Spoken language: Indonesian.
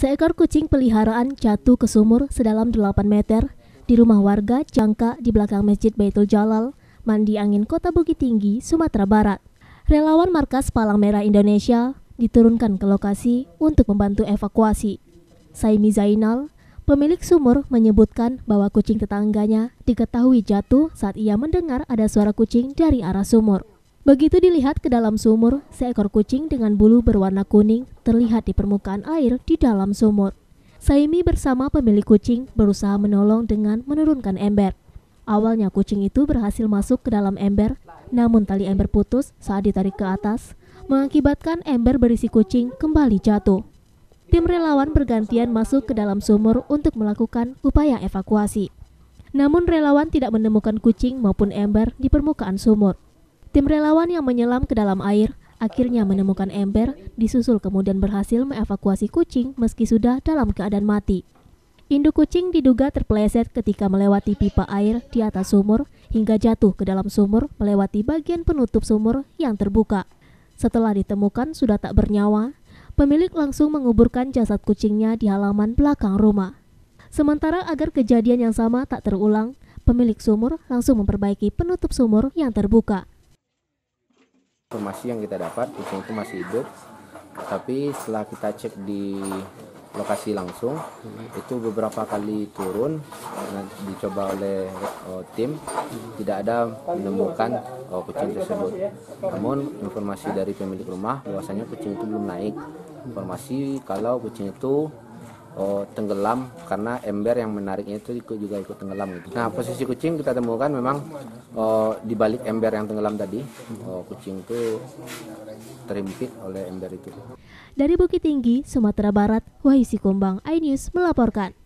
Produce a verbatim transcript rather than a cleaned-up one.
Seekor kucing peliharaan jatuh ke sumur sedalam delapan meter di rumah warga Jangka di belakang Masjid Baitul Jalal, Mandi Angin, Kota Bukit Tinggi, Sumatera Barat. Relawan Markas Palang Merah Indonesia diturunkan ke lokasi untuk membantu evakuasi. Saimi Zainal, pemilik sumur, menyebutkan bahwa kucing tetangganya diketahui jatuh saat ia mendengar ada suara kucing dari arah sumur. Begitu dilihat ke dalam sumur, seekor kucing dengan bulu berwarna kuning terlihat di permukaan air di dalam sumur. Saimi bersama pemilik kucing berusaha menolong dengan menurunkan ember. Awalnya kucing itu berhasil masuk ke dalam ember, namun tali ember putus saat ditarik ke atas, mengakibatkan ember berisi kucing kembali jatuh. Tim relawan bergantian masuk ke dalam sumur untuk melakukan upaya evakuasi. Namun relawan tidak menemukan kucing maupun ember di permukaan sumur. Tim relawan yang menyelam ke dalam air akhirnya menemukan ember, disusul kemudian berhasil mengevakuasi kucing meski sudah dalam keadaan mati. Induk kucing diduga terpeleset ketika melewati pipa air di atas sumur hingga jatuh ke dalam sumur melewati bagian penutup sumur yang terbuka. Setelah ditemukan sudah tak bernyawa, pemilik langsung menguburkan jasad kucingnya di halaman belakang rumah. Sementara agar kejadian yang sama tak terulang, pemilik sumur langsung memperbaiki penutup sumur yang terbuka. Informasi yang kita dapat, kucing itu masih hidup, tapi setelah kita cek di lokasi langsung, itu beberapa kali turun, dicoba oleh oh, tim, tidak ada menemukan oh, kucing tersebut. Namun informasi dari pemilik rumah bahwasanya kucing itu belum naik. Informasi kalau kucing itu oh, tenggelam karena ember yang menariknya itu ikut, juga ikut tenggelam gitu. Nah, posisi kucing kita temukan memang oh, di balik ember yang tenggelam tadi. Oh, kucing itu terhimpit oleh ember itu. Dari Bukit Tinggi, Sumatera Barat, Wahyu Sikumbang, iNews melaporkan.